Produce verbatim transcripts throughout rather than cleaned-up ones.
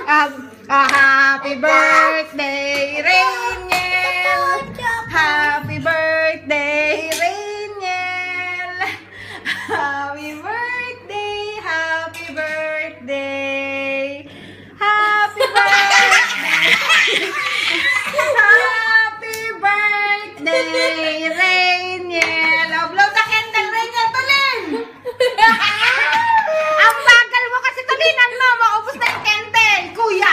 Um, uh, happy birthday, Rainiel. Happy birthday, Rainiel. Happy birthday, happy birthday. Happy birthday. Happy birthday, Rainiel. Oh, blow the candle, Rainiel. Tulin! Ang bagal mo kasi, Tulin. Ano, maubos na yung candle, kuya.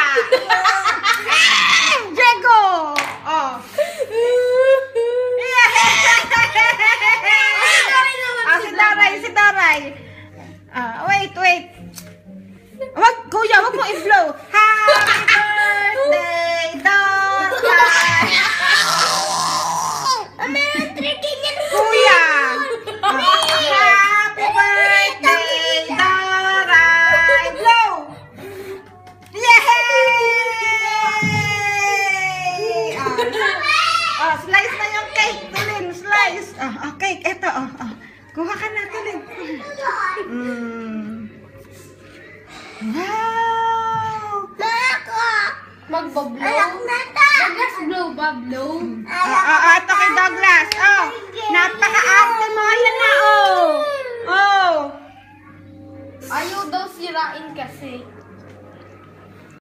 Diego! Oh. Ah, si Daray, si Daray. Ah, wait, wait. Wag, kuya, wag mo i-blow. Happy birthday, Daray. Kuya. Ah, happy birthday, Daray. Blow. Yay! Ah, ah, slice na yung cake, Tulin. Slice. Ah, ah, cake. Eto, ah, ah. Kuha ka na, Tulin. Mm. Wow! Magbablow. Douglas blow ba blow? Ah, ah, ah, ito kay Douglas. Oh, napaka-arte mo. Ayan na, oh. Oh. Ayaw daw sirain kasi.